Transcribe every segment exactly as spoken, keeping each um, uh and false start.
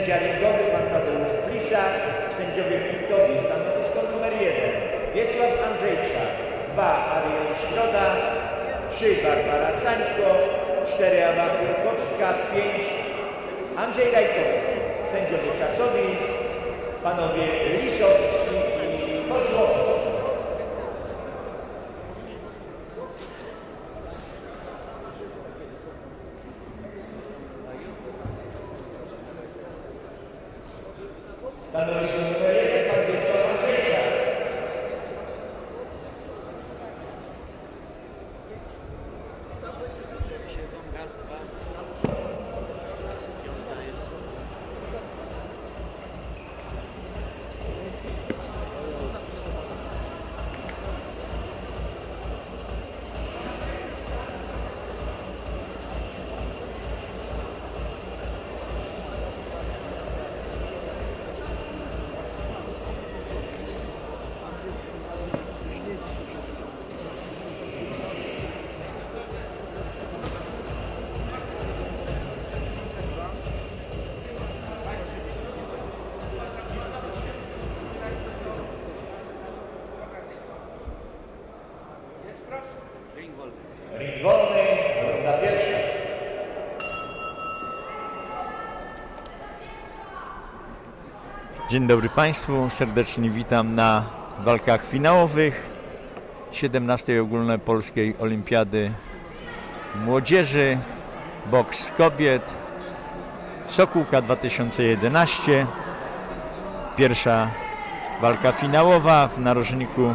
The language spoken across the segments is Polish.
Sędzia ringowy pan Tadeusz Plisa, sędziowie punktowi stanowisko numer jeden Wiesław Andrzejczak, dwa Ariel Środa, trzy Barbara Sańko, cztery Ewa Biurkowska, pięć Andrzej Rajkowski. Sędziowie czasowi panowie Lisowski i Kozłowski. Stanowisko numer jeden pan Wiesław Andrzejczak. Ring wolny, runda pierwsza. Dzień dobry Państwu, serdecznie witam na walkach finałowych siedemnastej Ogólnopolskiej Olimpiady Młodzieży, boks kobiet, Sokółka dwa tysiące jedenaście. Pierwsza walka finałowa w narożniku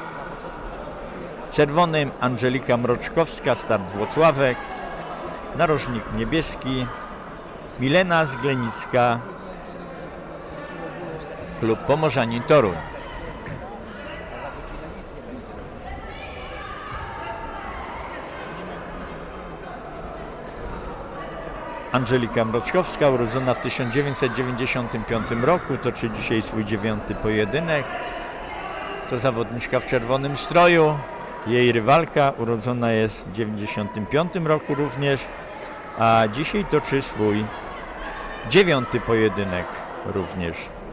czerwonym Angelika Mroczkowska, start Włocławek, narożnik niebieski Milena Zglenicka, klub Pomorzanin Toruń. Angelika Mroczkowska, urodzona w tysiąc dziewięćset dziewięćdziesiątym piątym roku, toczy dzisiaj swój dziewiąty pojedynek. To zawodniczka w czerwonym stroju. Jej rywalka urodzona jest w dziewięćdziesiątym piątym roku również, a dzisiaj toczy swój dziewiąty pojedynek również.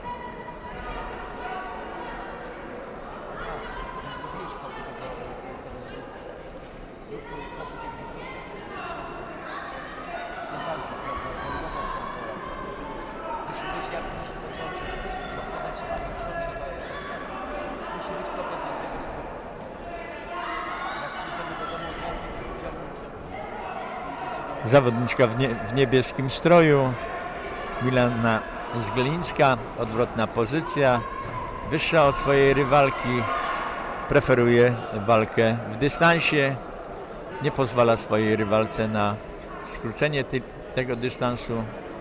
Zawodniczka w, nie, w niebieskim stroju Milena Zglenicka, odwrotna pozycja, wyższa od swojej rywalki, preferuje walkę w dystansie, nie pozwala swojej rywalce na skrócenie ty, tego dystansu.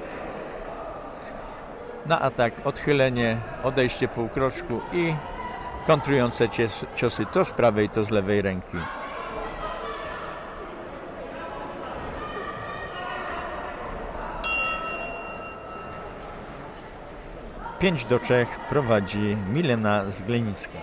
Na atak, odchylenie, odejście półkroczku i kontrujące ciosy to z prawej, to z lewej ręki. pięć do trzech prowadzi Milena Zglenicka.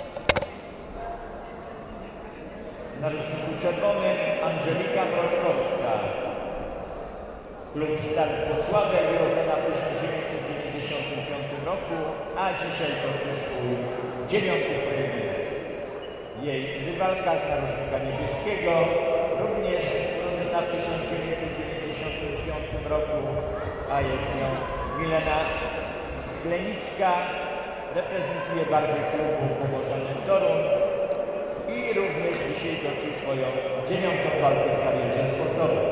Na rysunku czerwonym Angelika Mroczkowska. Klub Start Włocławek, urodzona w tysiąc dziewięćset dziewięćdziesiątym piątym roku, a dzisiaj toczy swój dziewiąty pojedynek. Jej rywalka z narożnika niebieskiego, również urodzona w tysiąc dziewięćset dziewięćdziesiątym piątym roku, a jest nią Milena Zglenicka, reprezentuje barwy klubu Pomorzanin Toruń i również dzisiaj toczy swoją dziewiątą walkę w karierze sportowej.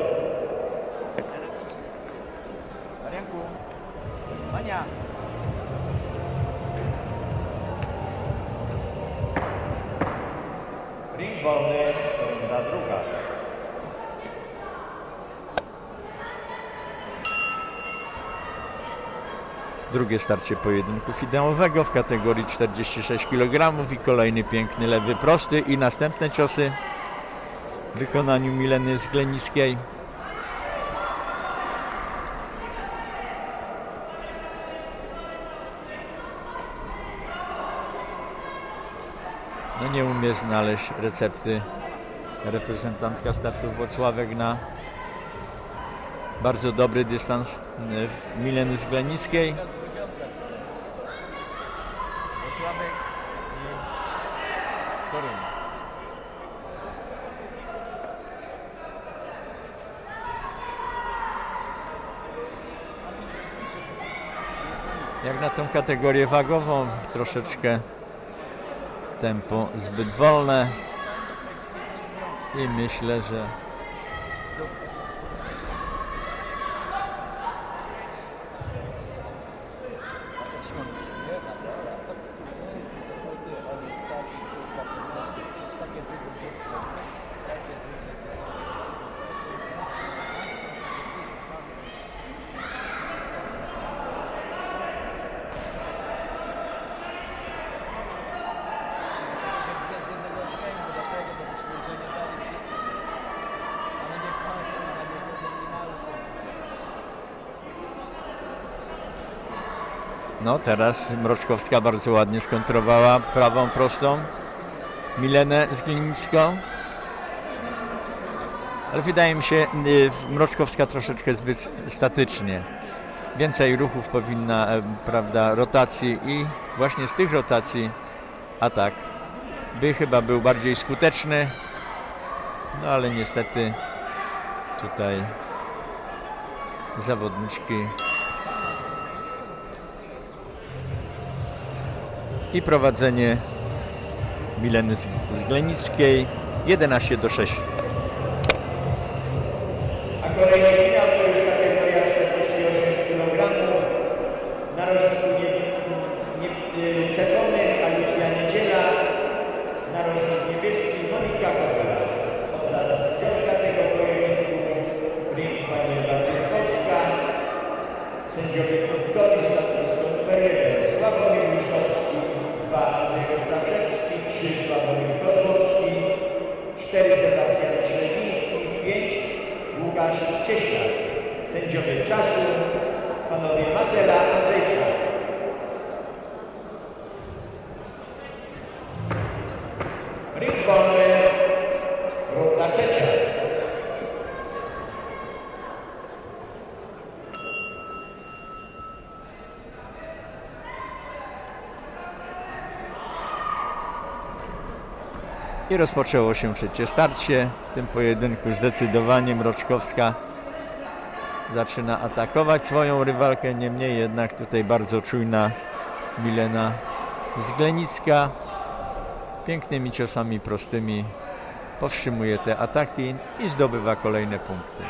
Marianku, Mania. Ring wolny, runda druga. Drugie starcie pojedynku finałowego w kategorii czterdzieści sześć kilogramów i kolejny piękny lewy prosty i następne ciosy w wykonaniu Mileny Zglenickiej. No nie umie znaleźć recepty reprezentantka Startu Włocławek na Bardzo dobry dystans w Mileny Zgleniskiej. Włocławek i Toruń. Jak na tą kategorię wagową, troszeczkę tempo zbyt wolne i myślę, że no teraz Mroczkowska bardzo ładnie skontrowała prawą prostą Milenę Zglinicką. Ale wydaje mi się, Mroczkowska troszeczkę zbyt statycznie. Więcej ruchów powinna, prawda, rotacji i właśnie z tych rotacji atak by chyba był bardziej skuteczny. No ale niestety tutaj zawodniczki i prowadzenie Mileny Zglenickiej jedenaście do sześciu. A kolejny finał to jest kategoria czterdzieści osiem kilogramów. Na rożniku czerwonym Alicja Niedziela, na rożniku niebieskim Monika Kowala. Obsada sędziowska tego pojedynku ring pani Ewa Piotrkowska. Sędziowie punktowi statystą numer jeden Sławomir Lisowski, dwa Andrzej Ostaszewski, trzy Sławomir Kozłowski, cztery Sebastian Śledziński, pięć Łukasz Cieślak. Sędziowie czasu panowie Matela, Andrzejczak. Ring wolny, runda trzecia. I rozpoczęło się trzecie starcie. W tym pojedynku zdecydowanie Mroczkowska zaczyna atakować swoją rywalkę, niemniej jednak tutaj bardzo czujna Milena Zglenicka pięknymi ciosami prostymi powstrzymuje te ataki i zdobywa kolejne punkty.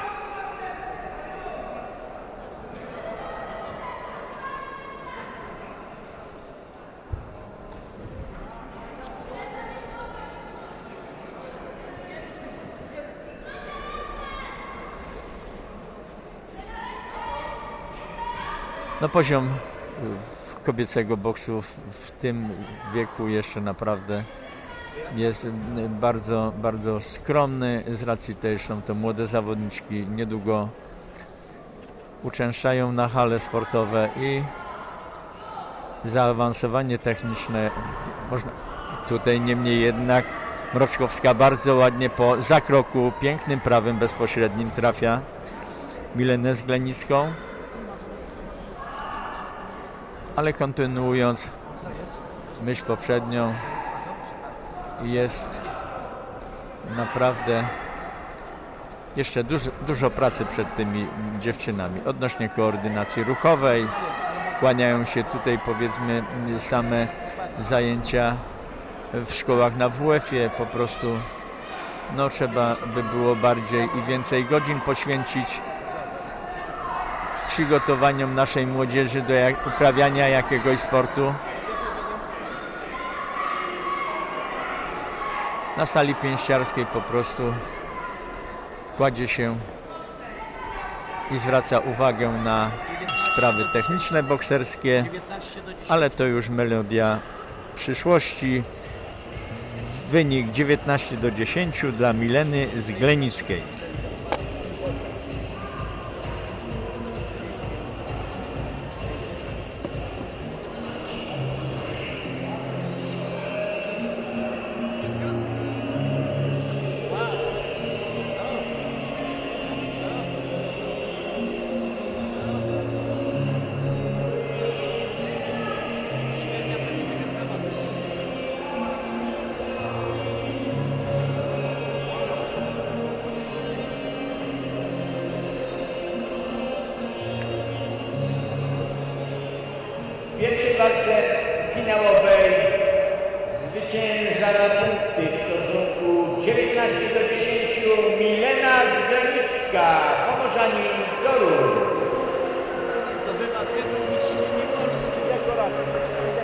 No poziom kobiecego boksu w tym wieku jeszcze naprawdę jest bardzo, bardzo skromny z racji też są to młode zawodniczki, niedługo uczęszczają na hale sportowe i zaawansowanie techniczne można tutaj, niemniej jednak Mroczkowska bardzo ładnie po zakroku pięknym prawym bezpośrednim trafia Milenę Zglenicką. Ale kontynuując myśl poprzednią, jest naprawdę jeszcze dużo, dużo pracy przed tymi dziewczynami odnośnie koordynacji ruchowej. Kłaniają się tutaj, powiedzmy, same zajęcia w szkołach na W F-ie. Po prostu no, trzeba by było bardziej i więcej godzin poświęcić przygotowaniom naszej młodzieży do jak, uprawiania jakiegoś sportu. Na sali pięściarskiej po prostu kładzie się i zwraca uwagę na sprawy techniczne bokserskie, ale to już melodia przyszłości. Wynik dziewiętnaście do dziesięciu dla Mileny Zglenickiej. Wroczkowska, Pomorzanin Toruń. Zdobywa tytuł mistrzyni Polski. Jako raz.